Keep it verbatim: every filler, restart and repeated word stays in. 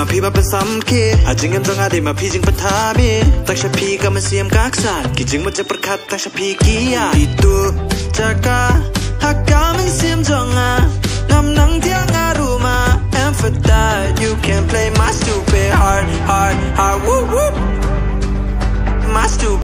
มาพี่มาเป็นสำคัญอาจจะเงินต้องอาได้มาพี่จึงปัญหามีตั้งชาพีก็มันเสียมกากสัตว์กี่จึงมันจะประคัดตั้งชาพีกี่ยาที่ตัวจากกาหักกามันเสียมจงอ่ะนำนังเที่ยง